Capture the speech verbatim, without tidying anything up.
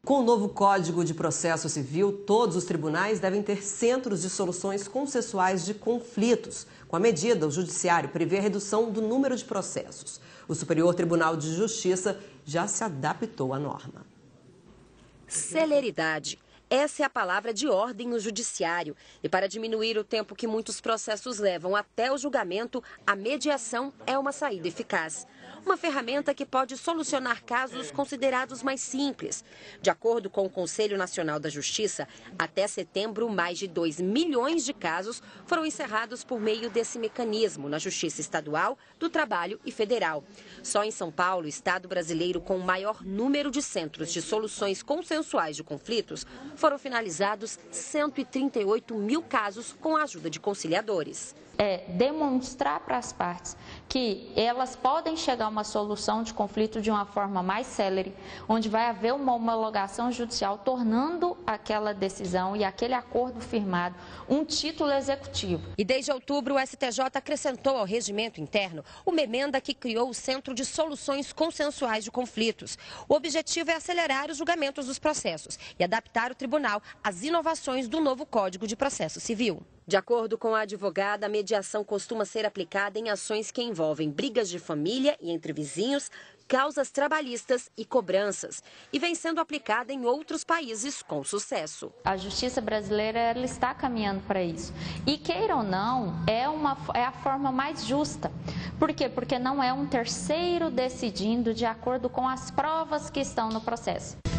Com o novo Código de Processo Civil, todos os tribunais devem ter centros de soluções consensuais de conflitos. Com a medida, o Judiciário prevê a redução do número de processos. O Superior Tribunal de Justiça já se adaptou à norma. Celeridade. Essa é a palavra de ordem no judiciário. E para diminuir o tempo que muitos processos levam até o julgamento, a mediação é uma saída eficaz. Uma ferramenta que pode solucionar casos considerados mais simples. De acordo com o Conselho Nacional da Justiça, até setembro, mais de dois milhões de casos foram encerrados por meio desse mecanismo na Justiça Estadual, do Trabalho e Federal. Só em São Paulo, o estado brasileiro com o maior número de centros de soluções consensuais de conflitos, foram finalizados cento e trinta e oito mil casos com a ajuda de conciliadores. É demonstrar para as partes que elas podem chegar a uma solução de conflito de uma forma mais célere, onde vai haver uma homologação judicial, tornando aquela decisão e aquele acordo firmado um título executivo. E desde outubro, o S T J acrescentou ao regimento interno uma emenda que criou o Centro de Soluções Consensuais de Conflitos. O objetivo é acelerar os julgamentos dos processos e adaptar o tribunal às inovações do novo Código de Processo Civil. De acordo com a advogada, a mediação costuma ser aplicada em ações que envolvem brigas de família e entre vizinhos, causas trabalhistas e cobranças, e vem sendo aplicada em outros países com sucesso. A justiça brasileira ela está caminhando para isso. E queira ou não, é, uma, é a forma mais justa. Por quê? Porque não é um terceiro decidindo de acordo com as provas que estão no processo.